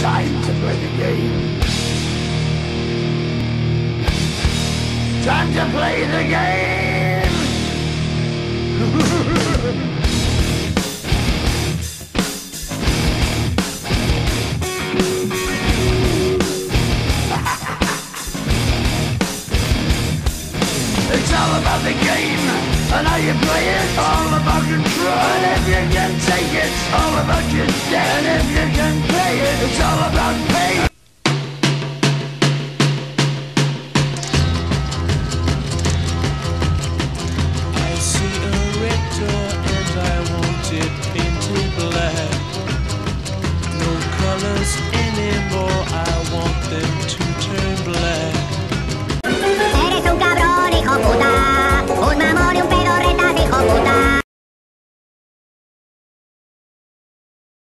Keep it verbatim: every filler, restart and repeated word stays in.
Time to play the game. Time to play the game. It's all about the game and how you play it. All about control, and if you can take it, all about your debt. And if you can play it, it's all about pay.